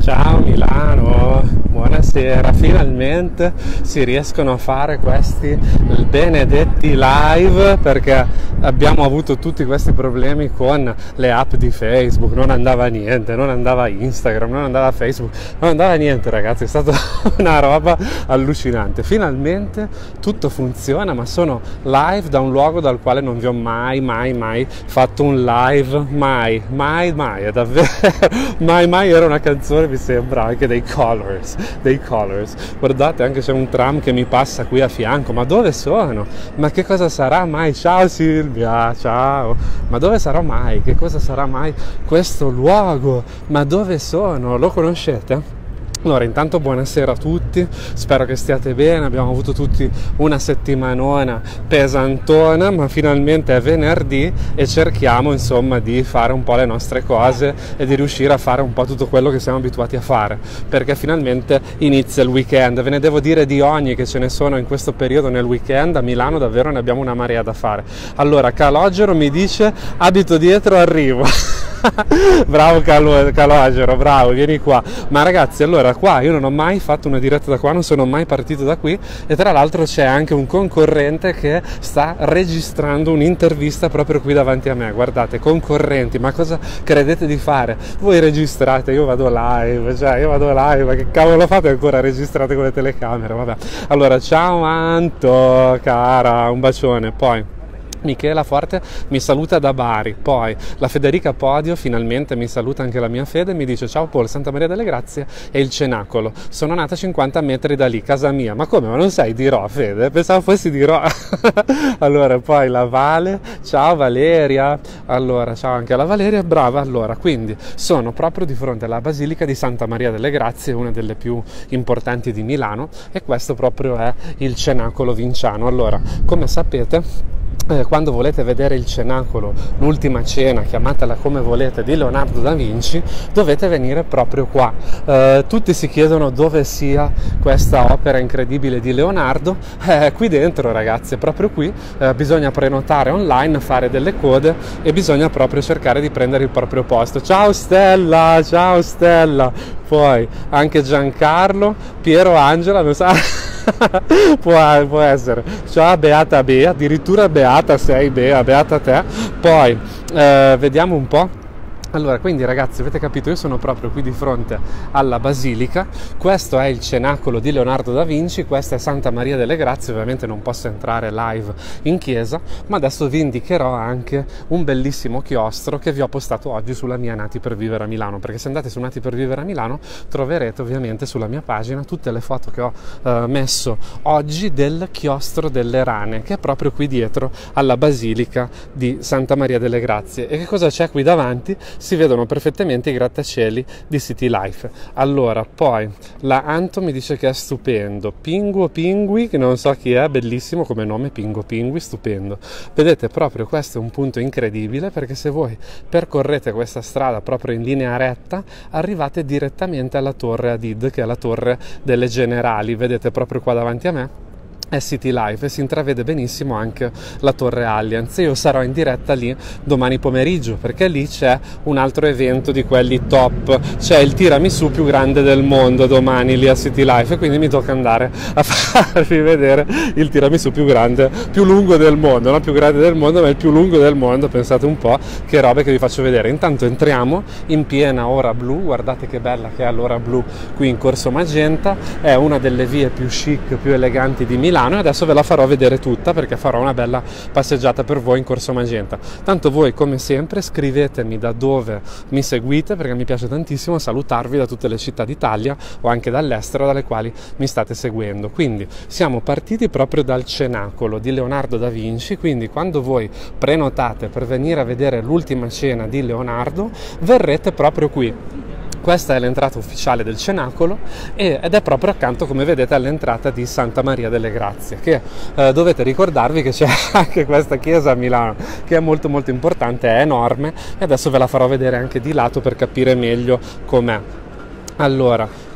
Ciao Milano, buonasera, finalmente si riescono a fare questi benedetti live perché abbiamo avuto tutti questi problemi con le app di Facebook, non andava niente, non andava Instagram, non andava Facebook, non andava niente ragazzi, è stata una roba allucinante. Finalmente tutto funziona, ma sono live da un luogo dal quale non vi ho mai fatto un live, mai, è davvero, mai era una canzone, mi sembra, anche dei Colors, guardate, anche c'è un tram che mi passa qui a fianco, ma dove sono? Ma che cosa sarà mai? Ciao Silvia, ciao, ma dove sarà mai? Che cosa sarà mai questo luogo? Ma dove sono? Lo conoscete? Allora, intanto buonasera a tutti, spero che stiate bene, abbiamo avuto tutti una settimanona pesantona, ma finalmente è venerdì e cerchiamo insomma di fare un po' le nostre cose e di riuscire a fare un po' tutto quello che siamo abituati a fare, perché finalmente inizia il weekend. Ve ne devo dire di ogni che ce ne sono in questo periodo nel weekend, a Milano davvero ne abbiamo una marea da fare. Allora, Calogero mi dice, abito dietro, arrivo. Bravo Calogero, bravo, vieni qua. Ma ragazzi, allora qua io non ho mai fatto una diretta da qua, non sono mai partito da qui, e tra l'altro c'è anche un concorrente che sta registrando un'intervista proprio qui davanti a me. Guardate, concorrenti, ma cosa credete di fare? Voi registrate, io vado live, ma che cavolo fate ancora, registrate con le telecamere? Vabbè. Allora, ciao Anto, cara, un bacione. Poi Michela Forte mi saluta da Bari, poi la Federica Podio finalmente mi saluta, anche la mia Fede, mi dice ciao Paul, Santa Maria delle Grazie e il Cenacolo, sono nata 50 metri da lì, casa mia. Ma come, ma non sei di Rho, Fede? Pensavo fossi di Rho. Allora, poi la Vale, ciao Valeria, allora ciao anche alla Valeria, brava. Allora, quindi sono proprio di fronte alla Basilica di Santa Maria delle Grazie, una delle più importanti di Milano, e questo proprio è il Cenacolo Vinciano. Allora, come sapete, quando volete vedere il Cenacolo, l'ultima cena, chiamatela come volete, di Leonardo da Vinci, dovete venire proprio qua. Tutti si chiedono dove sia questa opera incredibile di Leonardo. Qui dentro ragazzi, è proprio qui. Bisogna prenotare online, fare delle code e bisogna proprio cercare di prendere il proprio posto. Ciao Stella, poi anche Giancarlo, Piero Angela, non sa... può essere. Ciao Beata Bea, addirittura Beata sei, Beata te. Poi vediamo un po'. Allora, quindi ragazzi, avete capito, io sono proprio qui di fronte alla Basilica, questo è il Cenacolo di Leonardo da Vinci, questa è Santa Maria delle Grazie. Ovviamente non posso entrare live in chiesa, ma adesso vi indicherò anche un bellissimo chiostro che vi ho postato oggi sulla mia Nati per Vivere a Milano, perché se andate su Nati per Vivere a Milano troverete ovviamente sulla mia pagina tutte le foto che ho messo oggi del chiostro delle Rane, che è proprio qui dietro alla Basilica di Santa Maria delle Grazie. E che cosa c'è qui davanti? Si vedono perfettamente i grattacieli di City Life. Allora, poi la Anto mi dice che è stupendo. Pingui, che non so chi è, bellissimo come nome, Pingui, stupendo. Vedete, proprio questo è un punto incredibile, perché se voi percorrete questa strada proprio in linea retta, arrivate direttamente alla torre Hadid, che è la torre delle Generali. Vedete proprio qua davanti a me è City Life e si intravede benissimo anche la Torre Allianz. Io sarò in diretta lì domani pomeriggio, perché lì c'è un altro evento di quelli top, c'è il tiramisù più grande del mondo domani lì a City Life, e quindi mi tocca andare a farvi vedere il tiramisù più grande, più lungo del mondo, non più grande del mondo ma il più lungo del mondo. Pensate un po' che robe che vi faccio vedere. Intanto entriamo in piena ora blu, guardate che bella che è l'ora blu qui in Corso Magenta, è una delle vie più chic, più eleganti di Milano, e adesso ve la farò vedere tutta perché farò una bella passeggiata per voi in Corso Magenta. Tanto voi, come sempre, scrivetemi da dove mi seguite, perché mi piace tantissimo salutarvi da tutte le città d'Italia o anche dall'estero dalle quali mi state seguendo. Quindi siamo partiti proprio dal Cenacolo di Leonardo da Vinci, quindi quando voi prenotate per venire a vedere l'ultima cena di Leonardo verrete proprio qui. Questa è l'entrata ufficiale del Cenacolo ed è proprio accanto, come vedete, all'entrata di Santa Maria delle Grazie, che dovete ricordarvi che c'è anche questa chiesa a Milano, che è molto importante, è enorme, e adesso ve la farò vedere anche di lato per capire meglio com'è. Allora,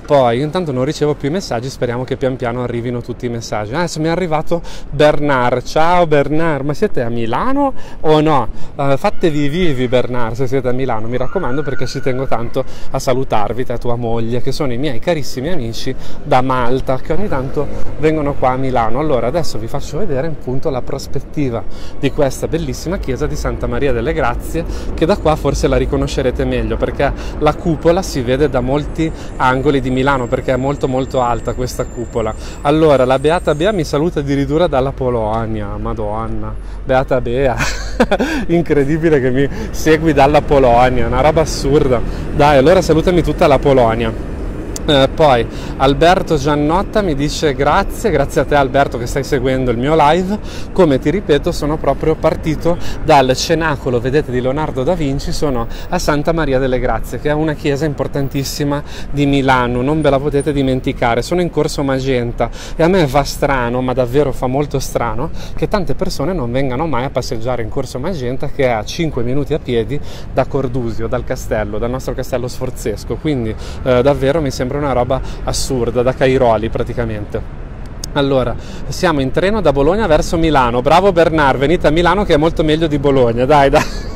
Poi intanto non ricevo più i messaggi, speriamo che pian piano arrivino tutti i messaggi. Adesso mi è arrivato Bernard. Ciao Bernard, ma siete a Milano o no? Fatevi vivi Bernard se siete a Milano, mi raccomando, perché ci tengo tanto a salutarvi, te e tua moglie, che sono i miei carissimi amici da Malta, che ogni tanto vengono qua a Milano. Allora adesso vi faccio vedere appunto la prospettiva di questa bellissima chiesa di Santa Maria delle Grazie, che da qua forse la riconoscerete meglio perché la cupola si vede da molti angoli di Milano, perché è molto molto alta questa cupola. Allora la Beata Bea mi saluta addirittura dalla Polonia, madonna, Beata Bea incredibile che mi segui dalla Polonia, una roba assurda. Dai, allora salutami tutta la Polonia. Poi Alberto Giannotta mi dice grazie a te Alberto che stai seguendo il mio live. Come ti ripeto, sono proprio partito dal cenacolo, vedete, di Leonardo da Vinci. Sono a Santa Maria delle Grazie, che è una chiesa importantissima di Milano, non ve la potete dimenticare. Sono in Corso Magenta e a me va strano, ma davvero fa molto strano, che tante persone non vengano mai a passeggiare in Corso Magenta, che è a 5 minuti a piedi da Cordusio, dal castello, dal nostro castello sforzesco. Quindi davvero mi sembra una roba assurda, da Cairoli praticamente. Allora, siamo in treno da Bologna verso Milano. Bravo Bernard, venite a Milano che è molto meglio di Bologna, dai.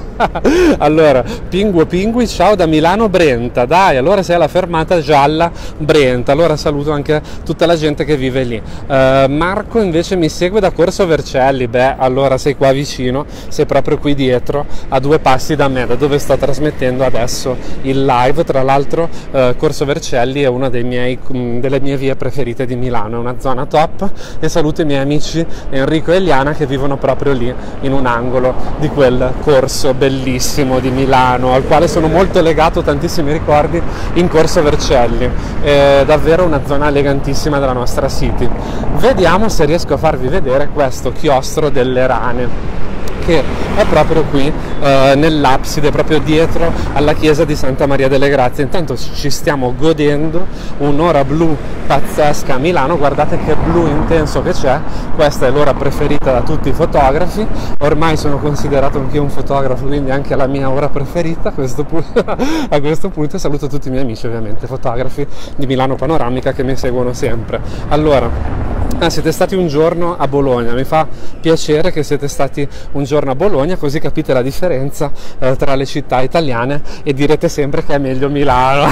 Allora, Pingui, ciao da Milano Brenta, dai, allora sei alla fermata gialla Brenta, allora saluto anche tutta la gente che vive lì. Marco invece mi segue da Corso Vercelli, beh, allora sei qua vicino, sei proprio qui dietro, a 2 passi da me, da dove sto trasmettendo adesso il live. Tra l'altro Corso Vercelli è una delle mie vie preferite di Milano, è una zona top, e saluto i miei amici Enrico e Eliana che vivono proprio lì, in un angolo di quel corso bellissimo di Milano, al quale sono molto legato, tantissimi ricordi in Corso Vercelli. È davvero una zona elegantissima della nostra city. Vediamo se riesco a farvi vedere questo chiostro delle rane, che è proprio qui nell'abside, proprio dietro alla chiesa di Santa Maria delle Grazie. Intanto ci stiamo godendo un'ora blu pazzesca a Milano, guardate che blu intenso che c'è, questa è l'ora preferita da tutti i fotografi, ormai sono considerato anche un fotografo, quindi anche la mia ora preferita a questo punto. Saluto tutti i miei amici ovviamente, fotografi di Milano Panoramica, che mi seguono sempre. Allora, siete stati un giorno a Bologna, mi fa piacere che siete stati un giorno a Bologna, così capite la differenza tra le città italiane e direte sempre che è meglio Milano.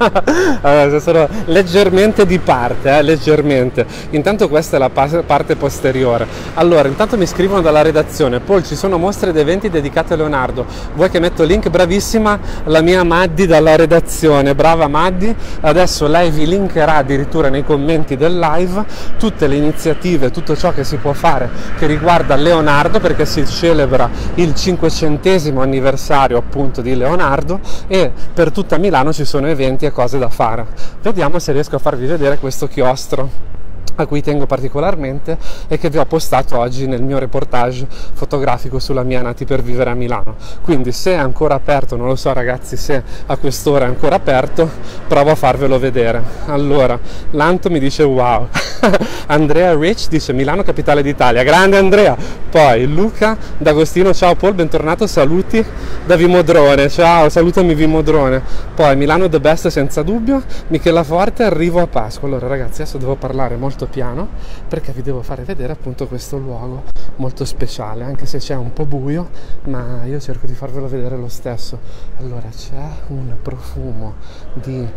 Sono leggermente di parte, leggermente. Intanto questa è la parte posteriore. Allora, intanto mi scrivono dalla redazione: Paul, ci sono mostre ed eventi dedicati a Leonardo, vuoi che metto il link? Bravissima la mia Maddi dalla redazione, brava Maddi, adesso lei vi linkerà addirittura nei commenti del live tutte le iniziative, tutto ciò che si può fare che riguarda Leonardo, perché si celebra il 500° anniversario appunto di Leonardo, e per tutta Milano ci sono eventi e cose da fare. Vediamo se riesco a farvi vedere questo chiostro a cui tengo particolarmente e che vi ho postato oggi nel mio reportage fotografico sulla mia Nati per vivere a Milano. Quindi se è ancora aperto, non lo so ragazzi se a quest'ora è ancora aperto, provo a farvelo vedere. Allora, Lanto mi dice wow. Andrea Rich dice Milano capitale d'Italia, grande Andrea. Poi Luca D'Agostino, ciao Paul, bentornato, saluti da Vimodrone, ciao, salutami Vimodrone. Poi Milano the best senza dubbio. Michela Forte, arrivo a Pasqua. Allora ragazzi, adesso devo parlare molto piano perché vi devo fare vedere appunto questo luogo molto speciale, anche se c'è un po' buio, ma io cerco di farvelo vedere lo stesso. Allora, c'è un profumo di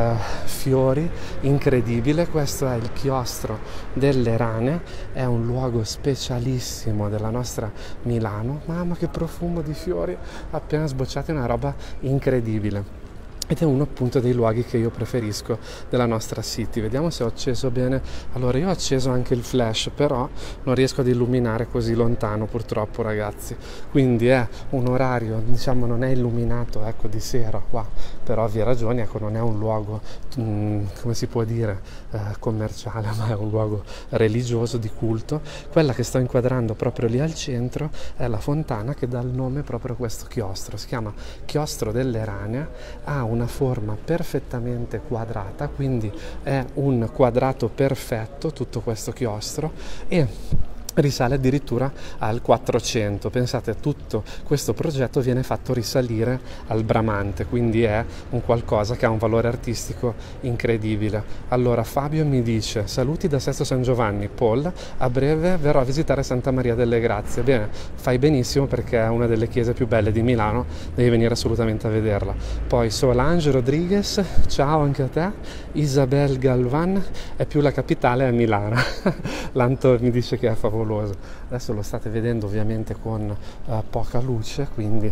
fiori incredibile. Questo è il chiostro delle rane, è un luogo specialissimo della nostra Milano. Mamma che profumo di fiori appena sbocciati, una roba incredibile. Ed è uno appunto dei luoghi che io preferisco della nostra city. Vediamo se ho acceso bene. Allora, io ho acceso anche il flash, però non riesco ad illuminare così lontano purtroppo ragazzi, quindi è un orario, diciamo, non è illuminato, ecco, di sera qua, per ovvie ragioni, ecco, non è un luogo come si può dire commerciale, ma è un luogo religioso, di culto. Quella che sto inquadrando proprio lì al centro è la fontana che dà il nome proprio a questo chiostro, si chiama Chiostro delle Rane, ha una forma perfettamente quadrata, quindi è un quadrato perfetto tutto questo chiostro, e risale addirittura al 400. Pensate, tutto questo progetto viene fatto risalire al Bramante, quindi è un qualcosa che ha un valore artistico incredibile. Allora Fabio mi dice: saluti da Sesto San Giovanni, Paul, a breve verrò a visitare Santa Maria delle Grazie. Bene, fai benissimo, perché è una delle chiese più belle di Milano, devi venire assolutamente a vederla. Poi Solange Rodriguez, ciao anche a te. Isabel Galvan, è più la capitale, è Milano. L'Anto mi dice che è favoloso. Adesso lo state vedendo ovviamente con poca luce, quindi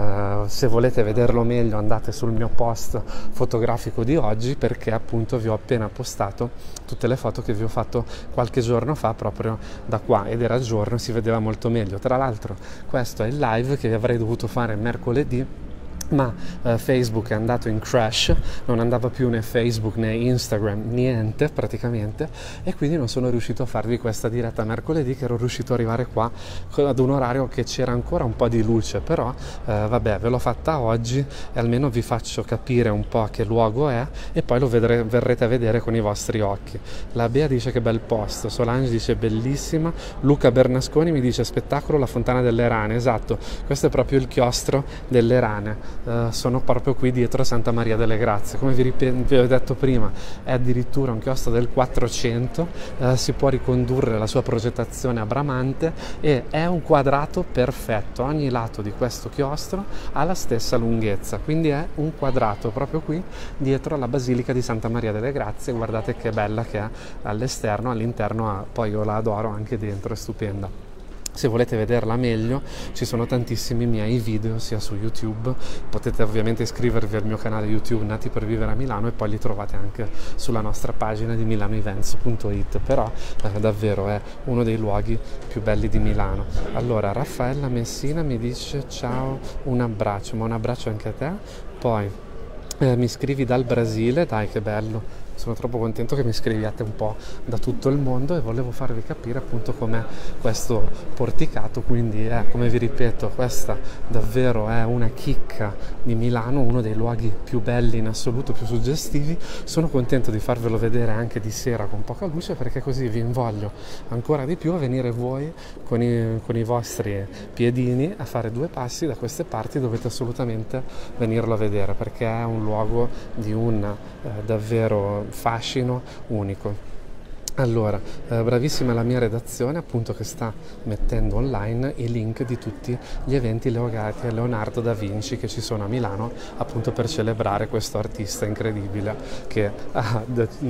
se volete vederlo meglio andate sul mio post fotografico di oggi, perché appunto vi ho appena postato tutte le foto che vi ho fatto qualche giorno fa proprio da qua, ed era giorno, si vedeva molto meglio. Tra l'altro questo è il live che avrei dovuto fare mercoledì, ma Facebook è andato in crash, non andava più né Facebook né Instagram, niente praticamente, e quindi non sono riuscito a farvi questa diretta mercoledì, che ero riuscito ad arrivare qua ad un orario che c'era ancora un po' di luce, però vabbè, ve l'ho fatta oggi e almeno vi faccio capire un po' che luogo è, e poi lo verrete a vedere con i vostri occhi. La Bea dice che bel posto, Solange dice bellissima, Luca Bernasconi mi dice spettacolo la Fontana delle Rane. Esatto, questo è proprio il chiostro delle rane. Sono proprio qui dietro a Santa Maria delle Grazie. Come vi ho detto prima, è addirittura un chiostro del 400, si può ricondurre la sua progettazione a Bramante, e è un quadrato perfetto. Ogni lato di questo chiostro ha la stessa lunghezza, quindi è un quadrato proprio qui dietro alla Basilica di Santa Maria delle Grazie. Guardate che bella che è all'esterno, all'interno poi io la adoro anche dentro, è stupenda. Se volete vederla meglio, ci sono tantissimi miei video sia su YouTube, potete ovviamente iscrivervi al mio canale YouTube Nati per Vivere a Milano, e poi li trovate anche sulla nostra pagina di milanoevents.it, però davvero è uno dei luoghi più belli di Milano. Allora Raffaella Messina mi dice ciao, un abbraccio, ma un abbraccio anche a te. Poi mi scrivi dal Brasile, dai che bello. Sono troppo contento che mi scriviate un po' da tutto il mondo, e volevo farvi capire appunto com'è questo porticato. Quindi come vi ripeto, questa davvero è una chicca di Milano, uno dei luoghi più belli in assoluto, più suggestivi. Sono contento di farvelo vedere anche di sera con poca luce, perché così vi invoglio ancora di più a venire voi con i vostri piedini a fare 2 passi da queste parti. Dovete assolutamente venirlo a vedere, perché è un luogo di un davvero fascino unico. Allora, bravissima la mia redazione appunto, che sta mettendo online i link di tutti gli eventi legati a Leonardo da Vinci che ci sono a Milano, appunto per celebrare questo artista incredibile che ha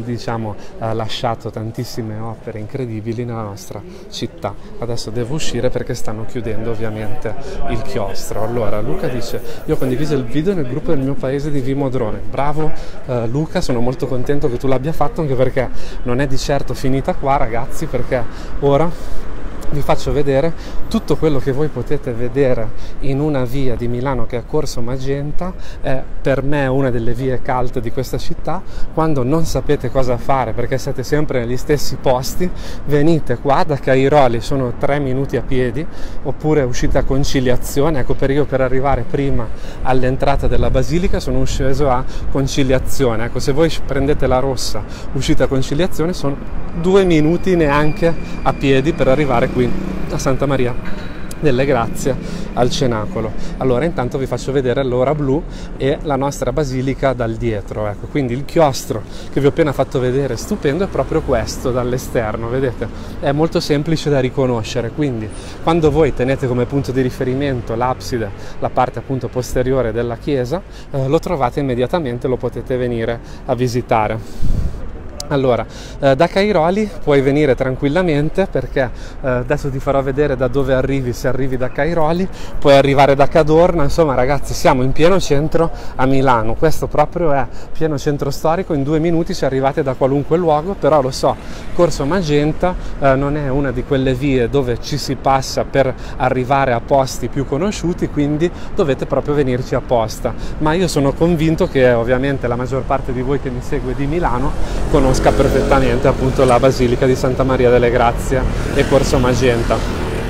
lasciato tantissime opere incredibili nella nostra città. Adesso devo uscire perché stanno chiudendo ovviamente il chiostro. Allora Luca dice: io ho condiviso il video nel gruppo del mio paese di Vimodrone. Bravo Luca, sono molto contento che tu l'abbia fatto, anche perché non è di certo finita qua, ragazzi, perché ora vi faccio vedere tutto quello che voi potete vedere in una via di Milano che è Corso Magenta. È per me una delle vie cult di questa città. Quando non sapete cosa fare perché siete sempre negli stessi posti, venite qua da Cairoli, sono 3 minuti a piedi, oppure uscite a Conciliazione. Ecco, per arrivare prima all'entrata della Basilica sono sceso a Conciliazione. Ecco, se voi prendete la rossa, uscite a Conciliazione, sono 2 minuti neanche a piedi per arrivare qui a Santa Maria delle Grazie al cenacolo. Allora intanto vi faccio vedere l'ora blu e la nostra basilica dal dietro. Ecco, quindi il chiostro che vi ho appena fatto vedere stupendo è proprio questo dall'esterno, vedete? È molto semplice da riconoscere, quindi quando voi tenete come punto di riferimento l'abside, la parte appunto posteriore della chiesa, lo trovate immediatamente, lo potete venire a visitare. Allora, da Cairoli puoi venire tranquillamente, perché adesso ti farò vedere da dove arrivi. Se arrivi da Cairoli puoi arrivare da Cadorna. Insomma ragazzi, siamo in pieno centro a Milano, questo proprio è pieno centro storico. In 2 minuti ci arrivate da qualunque luogo, però lo so, Corso Magenta non è una di quelle vie dove ci si passa per arrivare a posti più conosciuti, quindi dovete proprio venirci apposta. Ma io sono convinto che ovviamente la maggior parte di voi che mi segue di Milano conosca perfettamente appunto la Basilica di Santa Maria delle Grazie e Corso Magenta.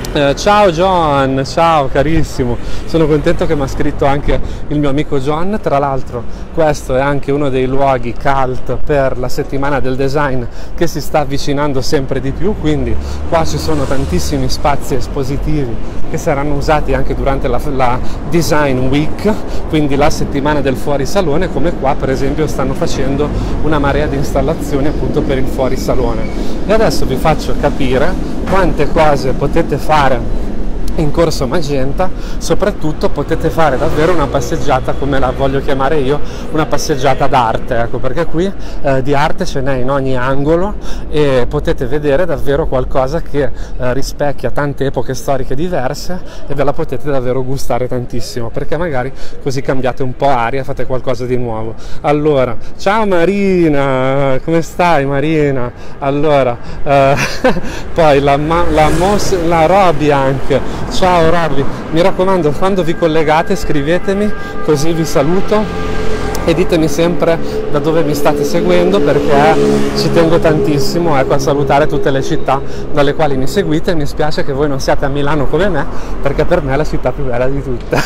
Ciao John, ciao carissimo, sono contento che mi ha scritto anche il mio amico John. Tra l'altro questo è anche uno dei luoghi cult per la settimana del design che si sta avvicinando sempre di più, quindi qua ci sono tantissimi spazi espositivi che saranno usati anche durante la Design Week, quindi la settimana del fuorisalone, come qua per esempio stanno facendo una marea di installazioni appunto per il fuorisalone. E adesso vi faccio capire quante cose potete fare in Corso Magenta, soprattutto potete fare davvero una passeggiata, come la voglio chiamare io, una passeggiata d'arte, ecco, perché qui di arte ce n'è in ogni angolo e potete vedere davvero qualcosa che rispecchia tante epoche storiche diverse e ve la potete davvero gustare tantissimo, perché magari così cambiate un po' aria e fate qualcosa di nuovo. Allora, ciao Marina, come stai Marina? Allora, poi la Roby anche. Ciao Robby, mi raccomando, quando vi collegate scrivetemi, così vi saluto e ditemi sempre da dove mi state seguendo, perché ci tengo tantissimo, ecco, a salutare tutte le città dalle quali mi seguite. Mi spiace che voi non siate a Milano come me, perché per me è la città più bella di tutte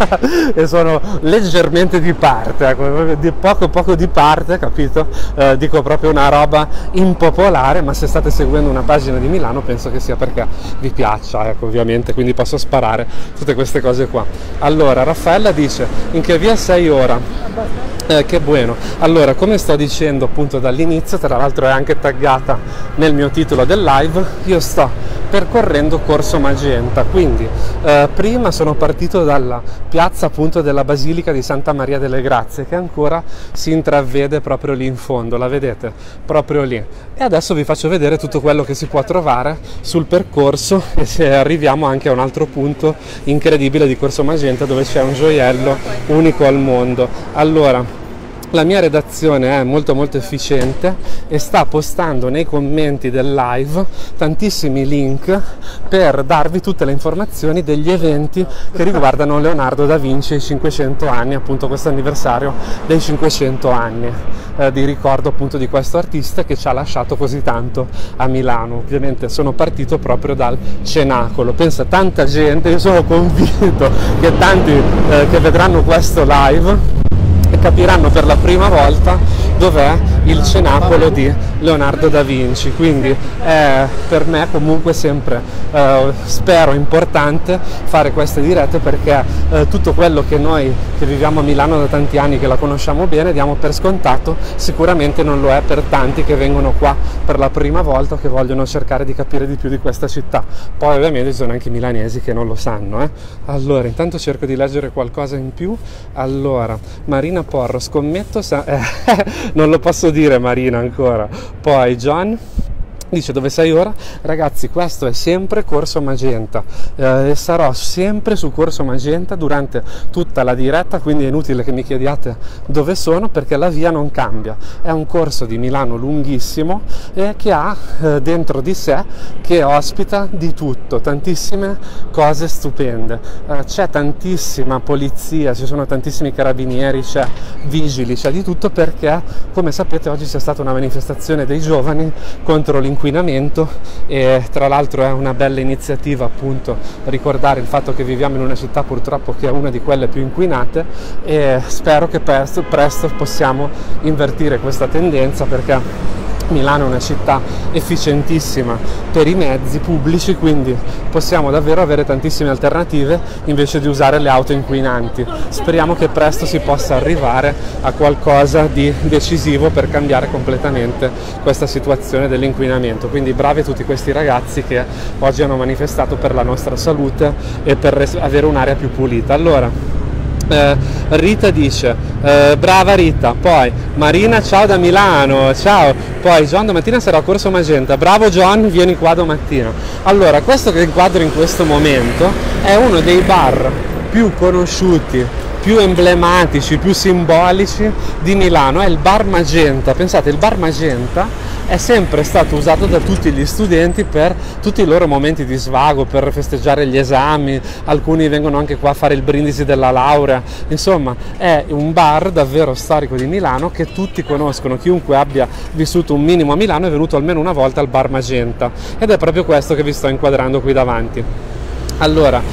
e sono leggermente di parte, ecco, di poco di parte, capito? Dico proprio una roba impopolare, ma se state seguendo una pagina di Milano penso che sia perché vi piaccia, ecco, ovviamente, quindi posso sparare tutte queste cose qua. Allora, Raffaella dice: in che via sei ora? Che buono. Allora, come sto dicendo appunto dall'inizio, tra l'altro è anche taggata nel mio titolo del live, io sto percorrendo Corso Magenta, quindi prima sono partito dalla piazza appunto della Basilica di Santa Maria delle Grazie, che ancora si intravede proprio lì in fondo, la vedete? Proprio lì. E adesso vi faccio vedere tutto quello che si può trovare sul percorso e se arriviamo anche a un altro punto incredibile di Corso Magenta, dove c'è un gioiello unico al mondo. Allora, la mia redazione è molto efficiente e sta postando nei commenti del live tantissimi link per darvi tutte le informazioni degli eventi che riguardano Leonardo da Vinci e i 500 anni, appunto questo anniversario dei 500 anni di ricordo appunto di questo artista che ci ha lasciato così tanto a Milano. Ovviamente sono partito proprio dal cenacolo, pensa tanta gente, io sono convinto che tanti che vedranno questo live e capiranno per la prima volta dov'è il cenacolo di Leonardo da Vinci, quindi è per me comunque sempre spero importante fare queste dirette, perché tutto quello che noi che viviamo a Milano da tanti anni, che la conosciamo bene, diamo per scontato, sicuramente non lo è per tanti che vengono qua per la prima volta o che vogliono cercare di capire di più di questa città. Poi ovviamente ci sono anche milanesi che non lo sanno. Allora, intanto cerco di leggere qualcosa in più. Allora, Marina Porro, scommetto non lo posso dire Marina ancora. Poi John dice: dove sei ora? Ragazzi, questo è sempre Corso Magenta, sarò sempre su Corso Magenta durante tutta la diretta, quindi è inutile che mi chiediate dove sono, perché la via non cambia. È un corso di Milano lunghissimo che ha dentro di sé, che ospita di tutto, tantissime cose stupende, c'è tantissima polizia, ci sono tantissimi carabinieri, c'è vigili, c'è di tutto, perché come sapete oggi c'è stata una manifestazione dei giovani contro l'inquinamento, e tra l'altro è una bella iniziativa appunto ricordare il fatto che viviamo in una città purtroppo che è una di quelle più inquinate, e spero che presto possiamo invertire questa tendenza, perché Milano è una città efficientissima per i mezzi pubblici, quindi possiamo davvero avere tantissime alternative invece di usare le auto inquinanti. Speriamo che presto si possa arrivare a qualcosa di decisivo per cambiare completamente questa situazione dell'inquinamento. Quindi bravi a tutti questi ragazzi che oggi hanno manifestato per la nostra salute e per avere un'aria più pulita. Allora, Rita dice brava Rita. Poi Marina, ciao da Milano, ciao. Poi John, domattina sarà a Corso Magenta, bravo John, vieni qua domattina. Allora, questo che inquadro in questo momento è uno dei bar più conosciuti, più emblematici, più simbolici di Milano, è il Bar Magenta. Pensate, il Bar Magenta è sempre stato usato da tutti gli studenti per tutti i loro momenti di svago, per festeggiare gli esami, alcuni vengono anche qua a fare il brindisi della laurea. Insomma, è un bar davvero storico di Milano che tutti conoscono, chiunque abbia vissuto un minimo a Milano è venuto almeno una volta al Bar Magenta, ed è proprio questo che vi sto inquadrando qui davanti. Allora,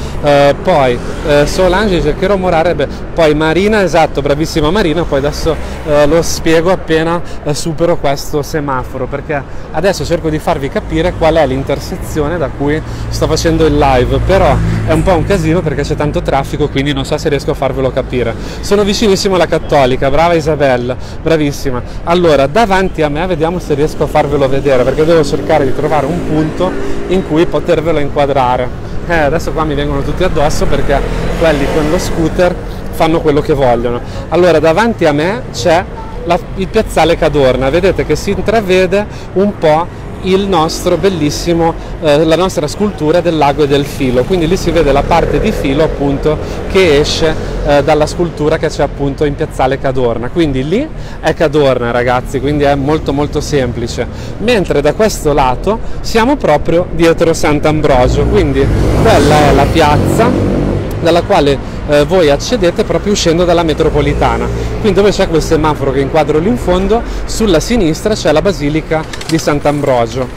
poi Solange dice che rumorerebbe, poi Marina, esatto, bravissima Marina, poi adesso lo spiego appena supero questo semaforo, perché adesso cerco di farvi capire qual è l'intersezione da cui sto facendo il live, però è un po' un casino perché c'è tanto traffico, quindi non so se riesco a farvelo capire. Sono vicinissimo alla Cattolica, brava Isabella, bravissima. Allora, davanti a me, vediamo se riesco a farvelo vedere, perché devo cercare di trovare un punto in cui potervelo inquadrare. Adesso qua mi vengono tutti addosso perché quelli con lo scooter fanno quello che vogliono. Allora, davanti a me c'è il piazzale Cadorna, vedete che si intravede un po' il nostro bellissimo, la nostra scultura del lago e del filo, quindi lì si vede la parte di filo appunto che esce dalla scultura che c'è appunto in piazzale Cadorna, quindi lì è Cadorna ragazzi, quindi è molto molto semplice, mentre da questo lato siamo proprio dietro Sant'Ambrogio, quindi quella è la piazza dalla quale voi accedete proprio uscendo dalla metropolitana, quindi dove c'è quel semaforo che inquadro lì in fondo, sulla sinistra c'è la Basilica di Sant'Ambrogio.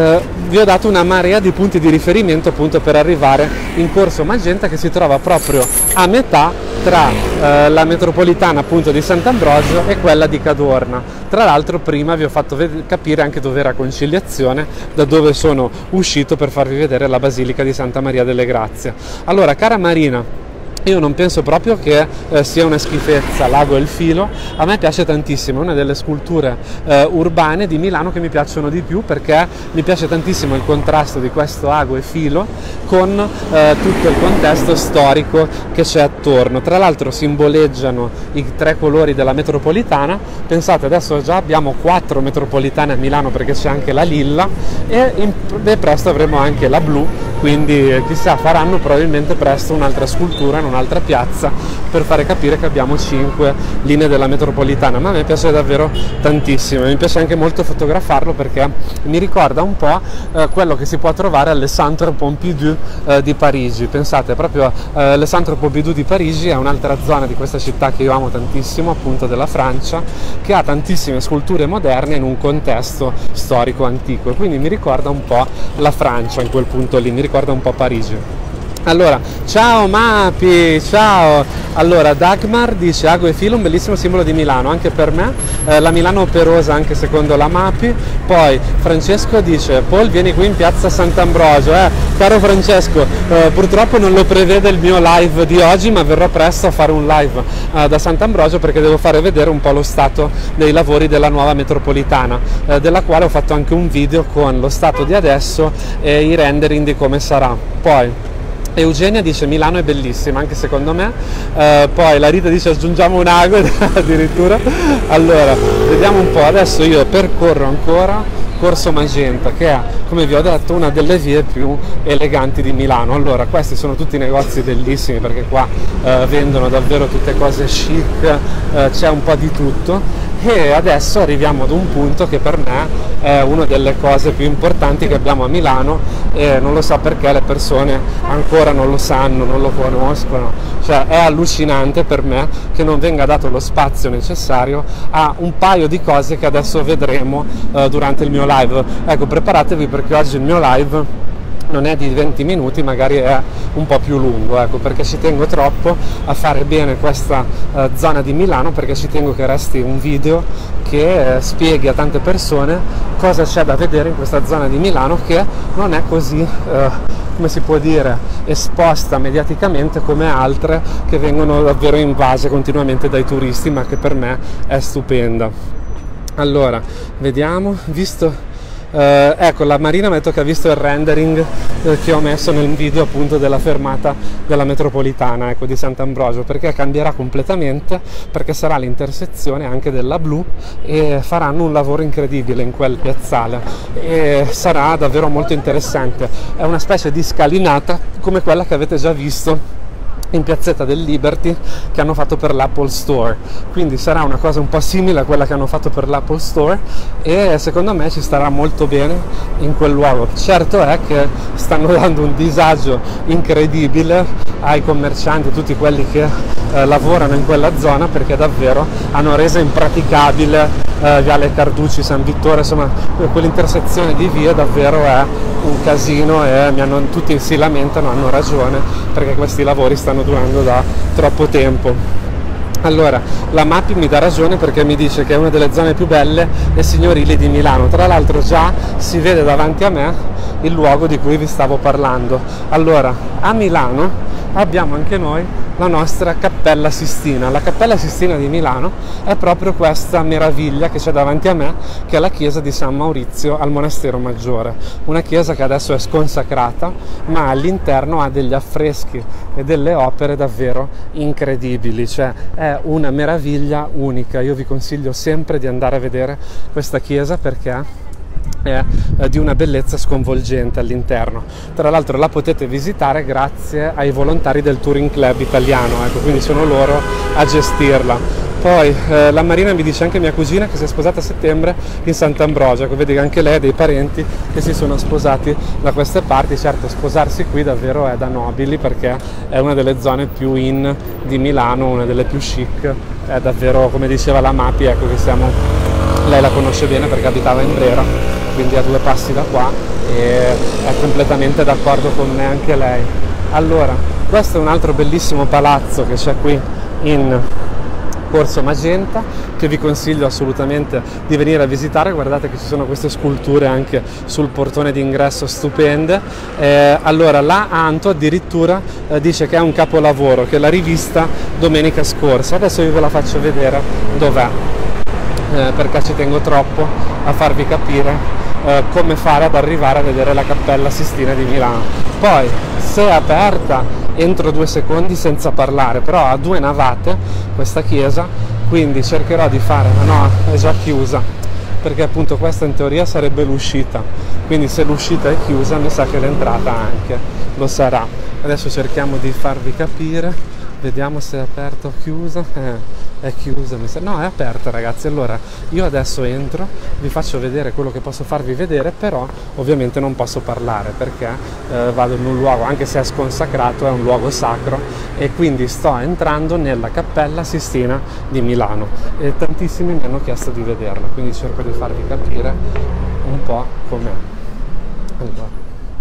Vi ho dato una marea di punti di riferimento appunto per arrivare in Corso Magenta, che si trova proprio a metà tra la metropolitana appunto di Sant'Ambrogio e quella di Cadorna. Tra l'altro prima vi ho fatto capire anche dove era Conciliazione, da dove sono uscito per farvi vedere la Basilica di Santa Maria delle Grazie. Allora, cara Marina, io non penso proprio che sia una schifezza Lago e il Filo, a me piace tantissimo, è una delle sculture urbane di Milano che mi piacciono di più, perché mi piace tantissimo il contrasto di questo ago e filo con tutto il contesto storico che c'è attorno. Tra l'altro simboleggiano i 3 colori della metropolitana, pensate adesso già abbiamo 4 metropolitane a Milano perché c'è anche la lilla e presto avremo anche la blu, quindi chissà, faranno probabilmente presto un'altra scultura in un'altra piazza per fare capire che abbiamo 5 linee della metropolitana, ma a me piace davvero tantissimo, mi piace anche molto fotografarlo perché mi ricorda un po' quello che si può trovare al Centre Pompidou di Parigi. Pensate, proprio il Centre Pompidou di Parigi è un'altra zona di questa città che io amo tantissimo, appunto della Francia, che ha tantissime sculture moderne in un contesto storico antico, quindi mi ricorda un po' la Francia in quel punto lì, mi ricorda un po' Parigi. Allora, ciao Mapi, ciao! Allora, Dagmar dice ago e filo, un bellissimo simbolo di Milano, anche per me, la Milano operosa anche secondo la Mapi. Poi Francesco dice, Paul vieni qui in piazza Sant'Ambrogio, caro Francesco, purtroppo non lo prevede il mio live di oggi, ma verrò presto a fare un live da Sant'Ambrogio perché devo fare vedere un po' lo stato dei lavori della nuova metropolitana, della quale ho fatto anche un video con lo stato di adesso e i rendering di come sarà. Poi Eugenia dice Milano è bellissima, anche secondo me. Poi la Rita dice aggiungiamo un ago addirittura. Allora, vediamo un po', adesso io percorro ancora Corso Magenta, che è, come vi ho detto, una delle vie più eleganti di Milano. Allora, questi sono tutti negozi bellissimi perché qua vendono davvero tutte cose chic, c'è un po' di tutto. E adesso arriviamo ad un punto che per me è una delle cose più importanti che abbiamo a Milano e non lo so perché le persone ancora non lo sanno, non lo conoscono, cioè è allucinante per me che non venga dato lo spazio necessario a un paio di cose che adesso vedremo durante il mio live. Ecco, preparatevi perché oggi il mio live non è di 20 minuti, magari è un po' più lungo, ecco, perché ci tengo troppo a fare bene questa zona di Milano, perché ci tengo che resti un video che spieghi a tante persone cosa c'è da vedere in questa zona di Milano che non è così, come si può dire, esposta mediaticamente come altre che vengono davvero invase continuamente dai turisti, ma che per me è stupenda. Allora, vediamo, visto... ecco, la Marina mi ha detto che ha visto il rendering che ho messo nel video appunto della fermata della metropolitana, ecco, di Sant'Ambrogio, perché cambierà completamente, perché sarà l'intersezione anche della blu e faranno un lavoro incredibile in quel piazzale e sarà davvero molto interessante. È una specie di scalinata come quella che avete già visto in Piazzetta del Liberty che hanno fatto per l'Apple Store, quindi sarà una cosa un po' simile a quella che hanno fatto per l'Apple Store e secondo me ci starà molto bene in quel luogo. Certo è che stanno dando un disagio incredibile ai commercianti, tutti quelli che lavorano in quella zona, perché davvero hanno reso impraticabile Viale Carducci, San Vittore, insomma quell'intersezione di vie davvero è un casino e tutti si lamentano, hanno ragione, perché questi lavori stanno durando da troppo tempo. Allora, la Mapi mi dà ragione perché mi dice che è una delle zone più belle e signorili di Milano. Tra l'altro già si vede davanti a me il luogo di cui vi stavo parlando. Allora, a Milano abbiamo anche noi la nostra Cappella Sistina. La Cappella Sistina di Milano è proprio questa meraviglia che c'è davanti a me, che è la chiesa di San Maurizio al Monastero Maggiore. Una chiesa che adesso è sconsacrata, ma all'interno ha degli affreschi e delle opere davvero incredibili, cioè è una meraviglia unica. Io vi consiglio sempre di andare a vedere questa chiesa perché è di una bellezza sconvolgente all'interno. Tra l'altro la potete visitare grazie ai volontari del Touring Club italiano, ecco, quindi sono loro a gestirla. Poi la Marina mi dice anche mia cugina che si è sposata a settembre in Sant'Ambrogio, ecco, vedi che anche lei ha dei parenti che si sono sposati da queste parti. Certo, sposarsi qui davvero è da nobili perché è una delle zone più in di Milano, una delle più chic, è davvero, come diceva la Mapi, ecco che lei la conosce bene perché abitava in Brera, quindi a 2 passi da qua, e è completamente d'accordo con me anche lei. Allora, questo è un altro bellissimo palazzo che c'è qui in Corso Magenta, che vi consiglio assolutamente di venire a visitare. Guardate che ci sono queste sculture anche sul portone d'ingresso stupende. Allora, la Anto addirittura dice che è un capolavoro, che l'ha rivista domenica scorsa. Adesso io ve la faccio vedere dov'è, perché ci tengo troppo a farvi capire come fare ad arrivare a vedere la Cappella Sistina di Milano. Poi, se è aperta entro 2 secondi senza parlare, però ha 2 navate questa chiesa, quindi cercherò di fare, ma no, è già chiusa, perché appunto questa in teoria sarebbe l'uscita, quindi se l'uscita è chiusa mi sa che l'entrata anche lo sarà. Adesso cerchiamo di farvi capire, vediamo se è aperta o chiusa. È chiusa, mi sa. No, è aperta, ragazzi. Allora io adesso entro, vi faccio vedere quello che posso farvi vedere, però ovviamente non posso parlare perché vado in un luogo, anche se è sconsacrato, è un luogo sacro, e quindi sto entrando nella Cappella Sistina di Milano e tantissimi mi hanno chiesto di vederla, quindi cerco di farvi capire un po' com'è. Allora,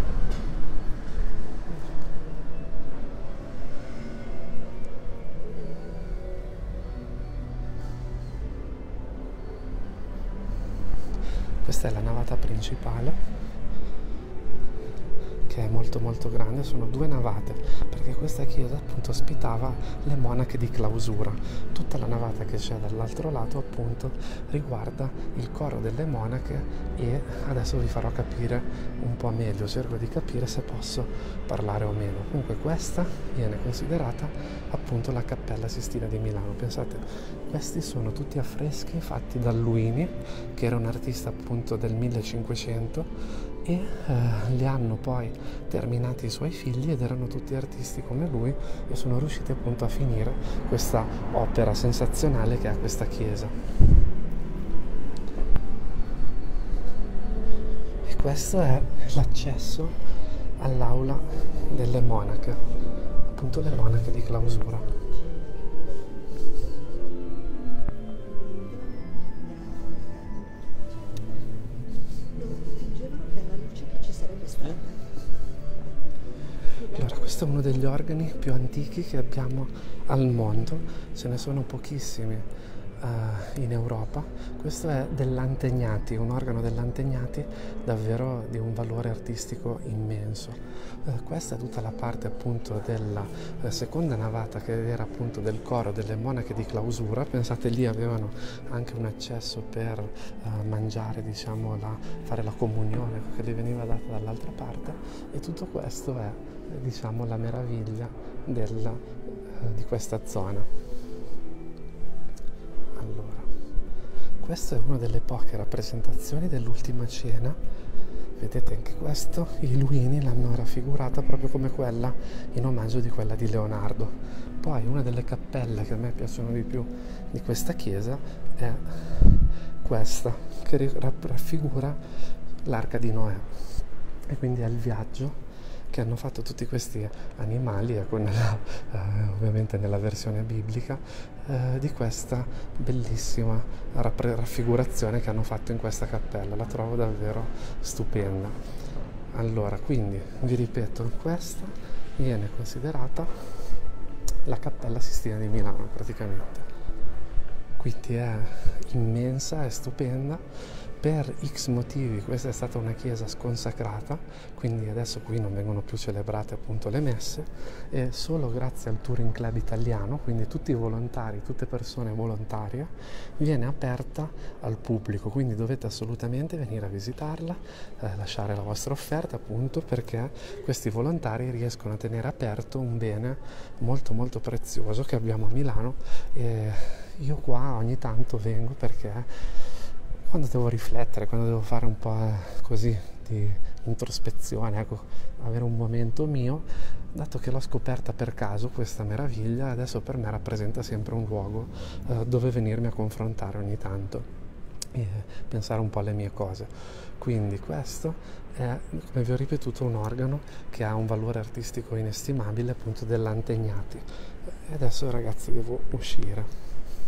questa è la navata principale, che è molto grande. Sono 2 navate perché questa chiesa appunto ospitava le monache di clausura. Tutta la navata che c'è dall'altro lato appunto riguarda il coro delle monache, e adesso vi farò capire un po' meglio, cerco di capire se posso parlare o meno. Comunque questa viene considerata appunto la Cappella Sistina di Milano. Pensate, questi sono tutti affreschi fatti da Luini, che era un artista appunto del 1500, e li hanno poi terminati i suoi figli ed erano tutti artisti come lui, e sono riusciti appunto a finire questa opera sensazionale che è questa chiesa. E questo è l'accesso all'aula delle monache, appunto le monache di clausura. Allora, questo è uno degli organi più antichi che abbiamo al mondo, ce ne sono pochissimi in Europa. Questo è dell'Antegnati, un organo dell'Antegnati davvero di un valore artistico immenso. Questa è tutta la parte appunto della seconda navata, che era appunto del coro delle monache di clausura. Pensate, lì avevano anche un accesso per mangiare, diciamo, fare la comunione che gli veniva data dall'altra parte, e tutto questo è, diciamo, la meraviglia di questa zona. Allora, questa è una delle poche rappresentazioni dell'Ultima Cena. Vedete anche questo, i Luini l'hanno raffigurata proprio come quella, in omaggio di quella di Leonardo. Poi una delle cappelle che a me piacciono di più di questa chiesa è questa, che raffigura l'Arca di Noè, e quindi è il viaggio che hanno fatto tutti questi animali, ecco, ovviamente nella versione biblica, di questa bellissima raffigurazione che hanno fatto in questa cappella. La trovo davvero stupenda. Allora, quindi vi ripeto, questa viene considerata la Cappella Sistina di Milano praticamente, quindi è immensa, è stupenda. Per X motivi questa è stata una chiesa sconsacrata, quindi adesso qui non vengono più celebrate appunto le messe, e solo grazie al Touring Club italiano, quindi tutti i volontari, tutte persone volontarie, viene aperta al pubblico, quindi dovete assolutamente venire a visitarla, lasciare la vostra offerta appunto, perché questi volontari riescono a tenere aperto un bene molto molto prezioso che abbiamo a Milano, e io qua ogni tanto vengo perché quando devo riflettere, quando devo fare un po' così di introspezione, ecco, avere un momento mio, dato che l'ho scoperta per caso questa meraviglia, adesso per me rappresenta sempre un luogo dove venirmi a confrontare ogni tanto e pensare un po' alle mie cose. Quindi questo è, come vi ho ripetuto, un organo che ha un valore artistico inestimabile, appunto dell'Antegnati. E adesso ragazzi devo uscire.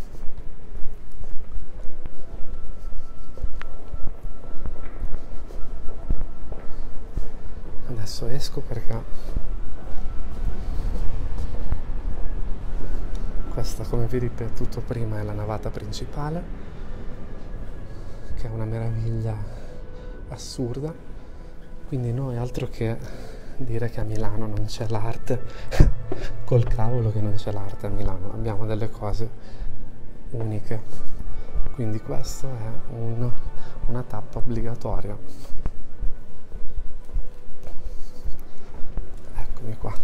Adesso esco perché questa, come vi ripetuto prima, è la navata principale, che è una meraviglia assurda. Quindi noi, altro che dire che a Milano non c'è l'arte, col cavolo che non c'è l'arte a Milano, abbiamo delle cose uniche. Quindi questo è una tappa obbligatoria. Qua.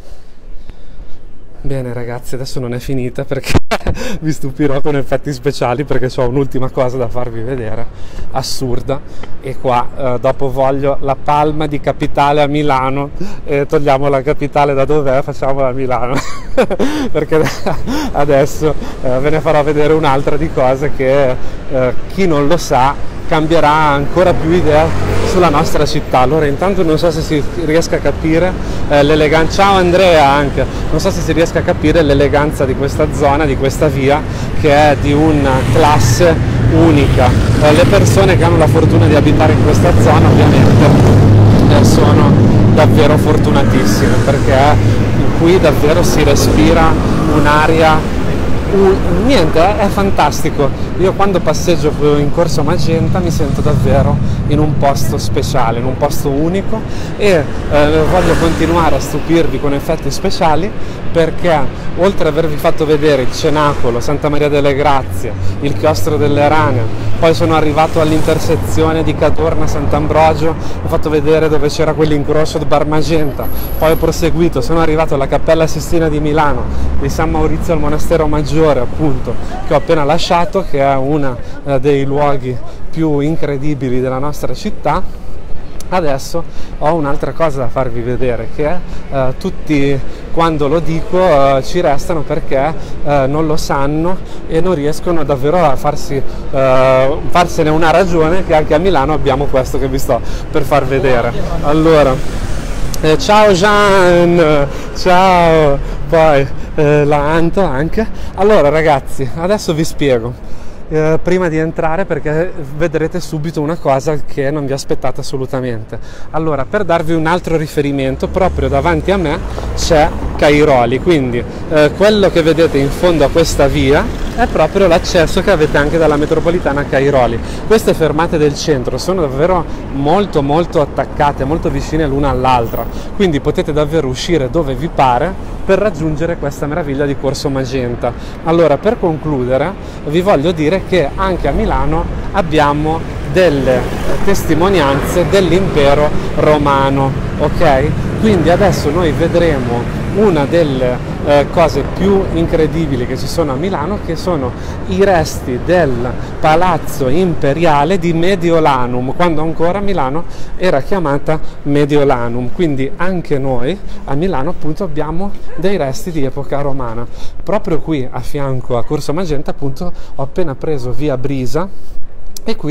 Bene ragazzi, adesso non è finita perché vi stupirò con effetti speciali, perché ho un'ultima cosa da farvi vedere assurda, e qua dopo voglio la palma di capitale a Milano, e togliamo la capitale da dov'è, facciamola a Milano perché adesso ve ne farò vedere un'altra di cose che chi non lo sa cambierà ancora più idea sulla nostra città. Allora intanto non so se si riesca a capire l'eleganza, ciao Andrea anche, non so se si riesca a capire l'eleganza di questa zona, di questa via, che è di una classe unica. Le persone che hanno la fortuna di abitare in questa zona ovviamente sono davvero fortunatissime, perché qui davvero si respira un'aria niente, è fantastico. Io quando passeggio in Corso Magenta mi sento davvero in un posto speciale, in un posto unico, e voglio continuare a stupirvi con effetti speciali, perché oltre ad avervi fatto vedere il Cenacolo, Santa Maria delle Grazie, il Chiostro delle Rane, poi sono arrivato all'intersezione di Cadorna Sant'Ambrogio, ho fatto vedere dove c'era quell'incrocio di Bar Magenta, poi ho proseguito, sono arrivato alla Cappella Sistina di Milano, di San Maurizio al Monastero Maggiore appunto, che ho appena lasciato, che è uno dei luoghi più incredibili della nostra città. Adesso ho un'altra cosa da farvi vedere, che tutti quando lo dico ci restano perché non lo sanno e non riescono davvero a farsene una ragione, che anche a Milano abbiamo questo che vi sto per far vedere. Allora, ciao Gian, ciao, poi la Anto anche. Allora ragazzi, adesso vi spiego. Prima di entrare, perché vedrete subito una cosa che non vi aspettate assolutamente. Allora, per darvi un altro riferimento, proprio davanti a me c'è Cairoli, quindi quello che vedete in fondo a questa via è proprio l'accesso che avete anche dalla metropolitana a Cairoli. Queste fermate del centro sono davvero molto molto attaccate, molto vicine l'una all'altra, quindi potete davvero uscire dove vi pare per raggiungere questa meraviglia di Corso Magenta. Allora, per concludere, vi voglio dire che anche a Milano abbiamo delle testimonianze dell'impero romano, ok? Quindi adesso noi vedremo una delle cose più incredibili che ci sono a Milano, che sono i resti del palazzo imperiale di Mediolanum, quando ancora Milano era chiamata Mediolanum. Quindi anche noi a Milano appunto abbiamo dei resti di epoca romana. Proprio qui a fianco a Corso Magenta appunto ho appena preso via Brisa, e qui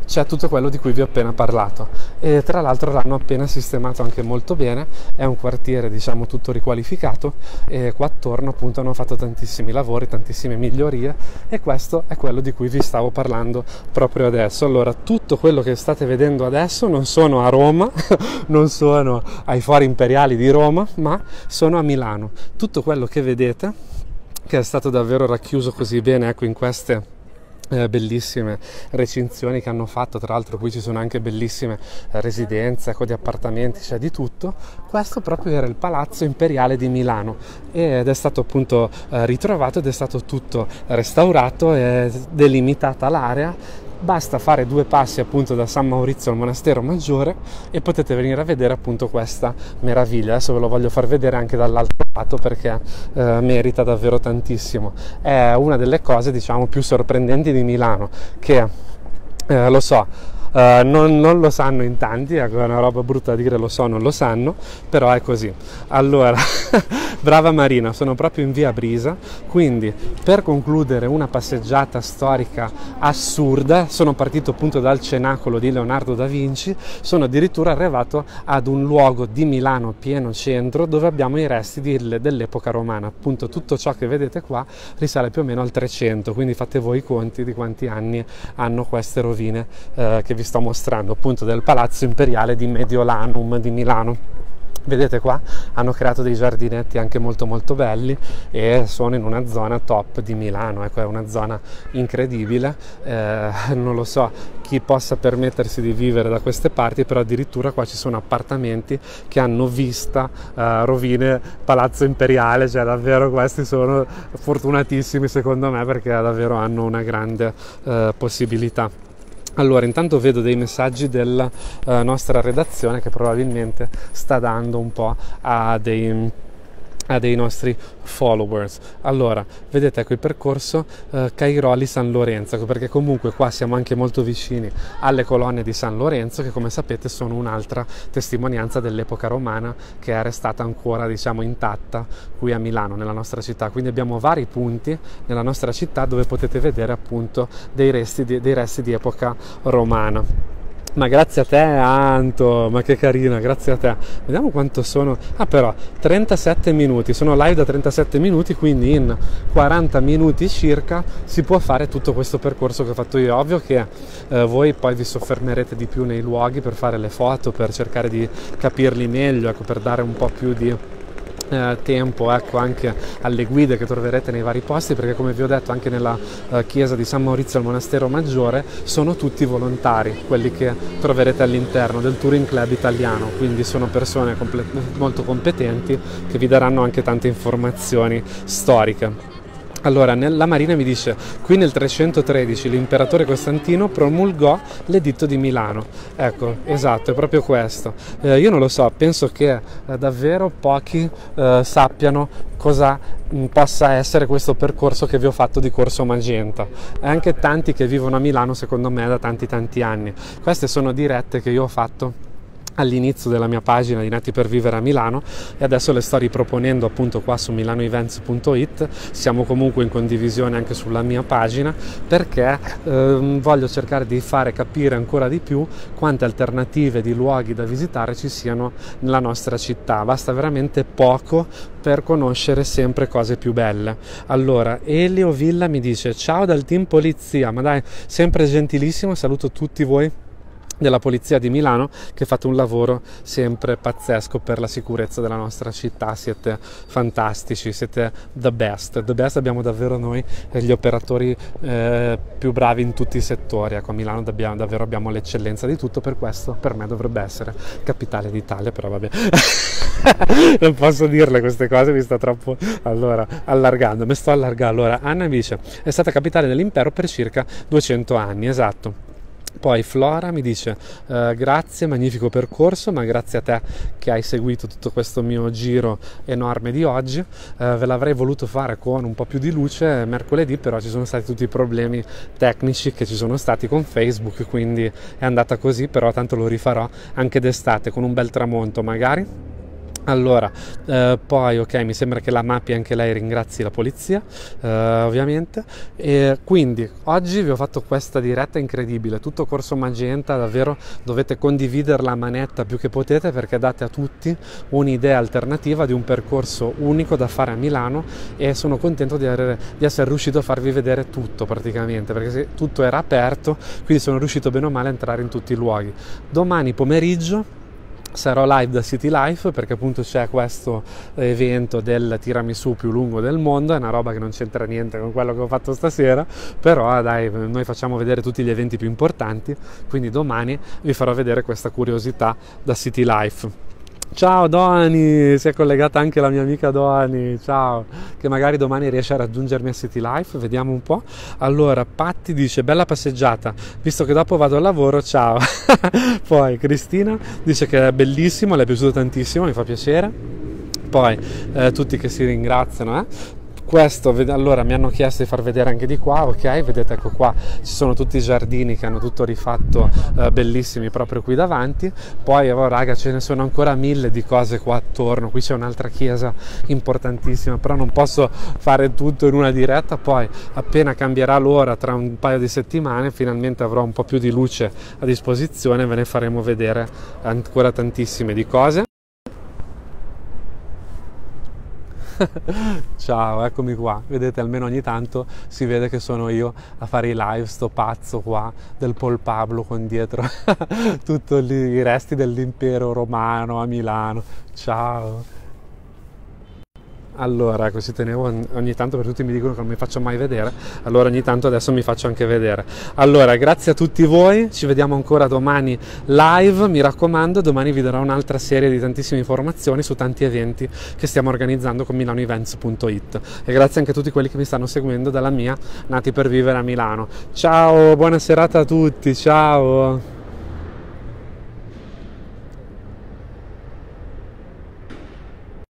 c'è tutto quello di cui vi ho appena parlato, e tra l'altro l'hanno appena sistemato anche molto bene, è un quartiere diciamo tutto riqualificato, e qua attorno appunto hanno fatto tantissimi lavori, tantissime migliorie, e questo è quello di cui vi stavo parlando proprio adesso. Allora, tutto quello che state vedendo adesso non sono a Roma, non sono ai Fori Imperiali di Roma, ma sono a Milano. Tutto quello che vedete, che è stato davvero racchiuso così bene, ecco, in queste bellissime recinzioni che hanno fatto, tra l'altro qui ci sono anche bellissime residenze, ecco, di appartamenti, c'è di tutto. Questo proprio era il Palazzo Imperiale di Milano, ed è stato appunto ritrovato, ed è stato tutto restaurato e delimitata l'area. Basta fare 2 passi appunto da San Maurizio al Monastero Maggiore e potete venire a vedere appunto questa meraviglia. Adesso ve lo voglio far vedere anche dall'altro lato, perché merita davvero tantissimo. È una delle cose diciamo più sorprendenti di Milano, che lo so, non lo sanno in tanti, ecco, è una roba brutta da dire, lo so, non lo sanno, però è così. Allora, brava Marina, sono proprio in via Brisa, quindi per concludere una passeggiata storica assurda, sono partito appunto dal cenacolo di Leonardo da Vinci, sono addirittura arrivato ad un luogo di Milano pieno centro dove abbiamo i resti dell'epoca romana. Appunto tutto ciò che vedete qua risale più o meno al 300, quindi fate voi i conti di quanti anni hanno queste rovine che vi sto mostrando, appunto del Palazzo Imperiale di Mediolanum di Milano. Vedete qua hanno creato dei giardinetti anche molto molto belli, e sono in una zona top di Milano, ecco, è una zona incredibile. Non lo so chi possa permettersi di vivere da queste parti, però addirittura qua ci sono appartamenti che hanno vista rovine Palazzo Imperiale, cioè davvero questi sono fortunatissimi secondo me, perché davvero hanno una grande possibilità. Allora, intanto vedo dei messaggi della nostra redazione che probabilmente sta dando un po' a dei nostri followers. Allora, vedete, ecco il percorso Cairoli San Lorenzo, perché comunque qua siamo anche molto vicini alle colonne di San Lorenzo, che come sapete sono un'altra testimonianza dell'epoca romana che è restata ancora diciamo intatta qui a Milano, nella nostra città. Quindi abbiamo vari punti nella nostra città dove potete vedere appunto dei resti di epoca romana. Ma grazie a te Anto, ma che carina, grazie a te. Vediamo quanto sono. Però 37 minuti, sono live da 37 minuti, quindi in 40 minuti circa si può fare tutto questo percorso che ho fatto io. Ovvio che voi poi vi soffermerete di più nei luoghi per fare le foto, per cercare di capirli meglio, ecco, per dare un po' più di tempo, ecco, anche alle guide che troverete nei vari posti, perché come vi ho detto anche nella chiesa di San Maurizio al Monastero Maggiore sono tutti volontari quelli che troverete all'interno del Touring Club italiano, quindi sono persone molto competenti che vi daranno anche tante informazioni storiche. Allora, la Marina mi dice, qui nel 313 l'imperatore Costantino promulgò l'editto di Milano. Ecco, esatto, è proprio questo. Io non lo so, penso che davvero pochi sappiano cosa possa essere questo percorso che vi ho fatto di Corso Magenta, e anche tanti che vivono a Milano secondo me da tanti anni. Queste sono dirette che io ho fatto all'inizio della mia pagina di Nati per Vivere a Milano, e adesso le sto riproponendo appunto qua su milanoevents.it. siamo comunque in condivisione anche sulla mia pagina, perché voglio cercare di fare capire ancora di più quante alternative di luoghi da visitare ci siano nella nostra città. Basta veramente poco per conoscere sempre cose più belle. Allora, Elio Villa mi dice, ciao dal team polizia, ma dai, sempre gentilissimo, saluto tutti voi della Polizia di Milano che fate un lavoro sempre pazzesco per la sicurezza della nostra città. Siete fantastici, siete the best. Abbiamo davvero noi gli operatori più bravi in tutti i settori. Ecco, a Milano davvero abbiamo l'eccellenza di tutto, per questo per me dovrebbe essere capitale d'Italia, però vabbè non posso dirle queste cose, mi sta troppo allargando, mi sto allargando. Allora, Anna mi dice, è stata capitale dell'impero per circa 200 anni, esatto. Poi Flora mi dice, grazie, magnifico percorso, ma grazie a te che hai seguito tutto questo mio giro enorme di oggi. Ve l'avrei voluto fare con un po' più di luce mercoledì, però ci sono stati tutti i problemi tecnici che ci sono stati con Facebook, quindi è andata così, però tanto lo rifarò anche d'estate con un bel tramonto magari. Allora, poi ok, mi sembra che la Mappi anche lei ringrazi la polizia, ovviamente, e quindi oggi vi ho fatto questa diretta incredibile, tutto corso Magenta, davvero dovete condividerla a manetta più che potete, perché date a tutti un'idea alternativa di un percorso unico da fare a Milano, e sono contento di essere riuscito a farvi vedere tutto praticamente, perché tutto era aperto, quindi sono riuscito bene o male a entrare in tutti i luoghi. Domani pomeriggio sarò live da City Life, perché appunto c'è questo evento del tiramisù più lungo del mondo, è una roba che non c'entra niente con quello che ho fatto stasera, però dai, noi facciamo vedere tutti gli eventi più importanti, quindi domani vi farò vedere questa curiosità da City Life. Ciao Doni, si è collegata anche la mia amica Doni, ciao, che magari domani riesce a raggiungermi a City Life, vediamo un po'. Allora, Patti dice, bella passeggiata, visto che dopo vado al lavoro, ciao. Poi Cristina dice che è bellissimo, le è piaciuto tantissimo, mi fa piacere. Poi tutti che si ringraziano, Questo, allora mi hanno chiesto di far vedere anche di qua, ok, vedete, ecco qua ci sono tutti i giardini che hanno tutto rifatto, bellissimi proprio qui davanti. Poi raga, ce ne sono ancora 1000 di cose qua attorno, qui c'è un'altra chiesa importantissima, però non posso fare tutto in una diretta. Poi appena cambierà l'ora, tra un paio di settimane, finalmente avrò un po' più di luce a disposizione, ve ne faremo vedere ancora tantissime di cose. Ciao, eccomi qua, vedete, almeno ogni tanto si vede che sono io a fare i live, sto pazzo qua del Paul Pablo con dietro tutti i resti dell'impero romano a Milano. Ciao. Allora, così tenevo ogni tanto, perché tutti mi dicono che non mi faccio mai vedere, allora ogni tanto adesso mi faccio anche vedere. Allora, grazie a tutti voi, ci vediamo ancora domani live, mi raccomando, domani vi darò un'altra serie di tantissime informazioni su tanti eventi che stiamo organizzando con milanoevents.it, e grazie anche a tutti quelli che mi stanno seguendo dalla mia Nati per Vivere a Milano. Ciao, buona serata a tutti, ciao!